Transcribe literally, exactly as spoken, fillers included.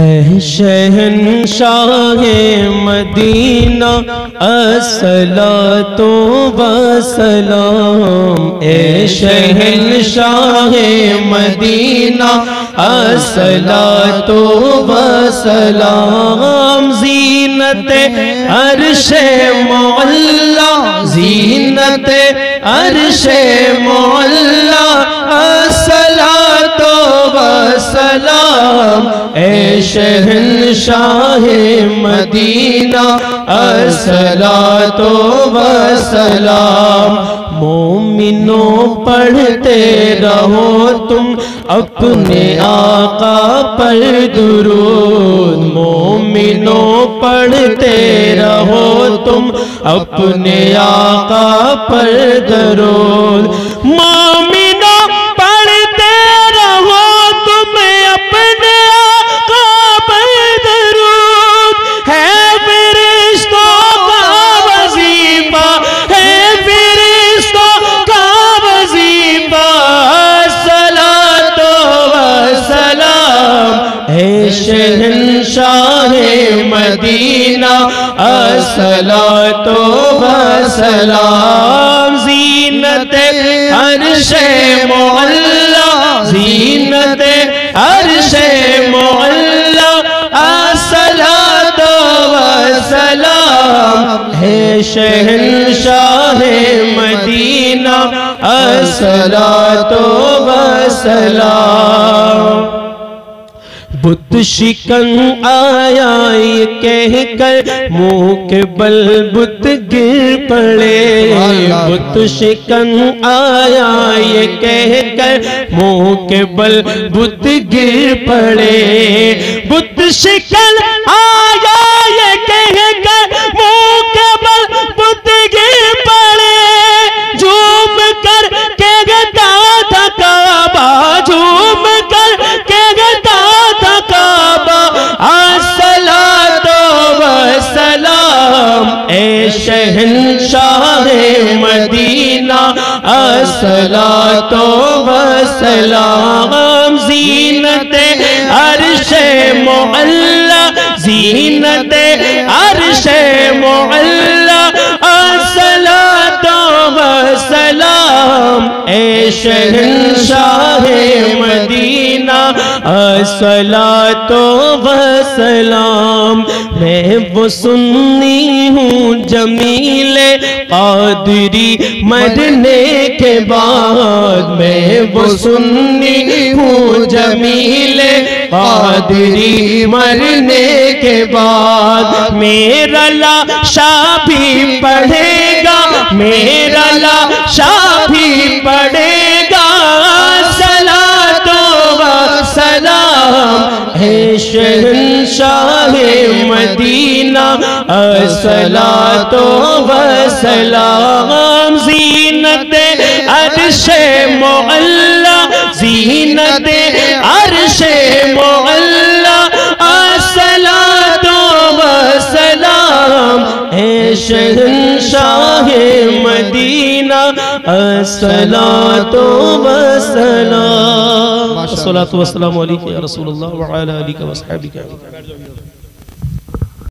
ऐ शहंशाहे Medina अस्सलातु वस्सलाम। ऐ शहंशाहे Medina अस्सलातु वस्सलाम। ज़ीनते अर्शे मुअल्ला, ज़ीनते अर्शे मुअल्ला अस्सलातु वस्सलाम। ऐ शहंशाहे Medina अस्सलातु वस्सलाम। मोमिनो पढ़ते रहो तुम अपने आका पर दुरूद। मोमिनो पढ़ते रहो तुम अपने आका पर दुरूद। मोमिनो पढ़ते रहो तुम अपने आका पर दुरूद। है फरिश्तों का वजीफा, है फरिश्तों का वजीफा अस्सलातु वस्सलाम। है शहंशाहे मदीना अस्सलातु वस्सलाम। ज़ीनते अर्शे मुअल्ला, ज़ीनते अर्शे मुअल्ला अस्सलातु वस्सलाम। है शहंशाहे मदीना अस्सलातु वस्सलाम। बुत शिकन आया ये कह कर मुँह के बल बुत गिर पड़े। बुत शिकन आया ये कह कर मुँह के बल बुत गिर पड़े। बुत शिकन आया ये कह कर मुँह के बल बुत गिर पड़े। झूम कर के गता था काबा, झूम कर के गता अस्सलातु वस्सलाम। ऐ शहंशाहे मदीना अस्सलातु वस्सलाम। ज़ीनते अर्शे मुअल्ला, ज़ीनते अर्शे मुअल्ला अस्सलातु वस्सलाम। ऐ शहंशाहे मदीना अस्सलातु वस्सलाम। मैं वो सुन्नी हूँ जमीले क़ादरी मरने के बाद। मैं वो सुन्नी हूँ जमीले क़ादरी मरने के बाद। मेरा लाशा भी पढ़ेगा, मेरा लाशा भी पढ़ेगा अस्सलातु वस्सलाम। है शहंशाहे मदीना अस्सलातु वस्सलाम। ज़ीनते अर्शे मुअल्ला, ज़ीनते अर्शे मुअल्ला अस्सलातु वस्सलाम। है शहंशाहे मदीना अस्सलातु वस्सलाम। अस्सलातु वस्सलामु अलैका या रसूलल्लाह व अला आलिका व अस्हाबिका।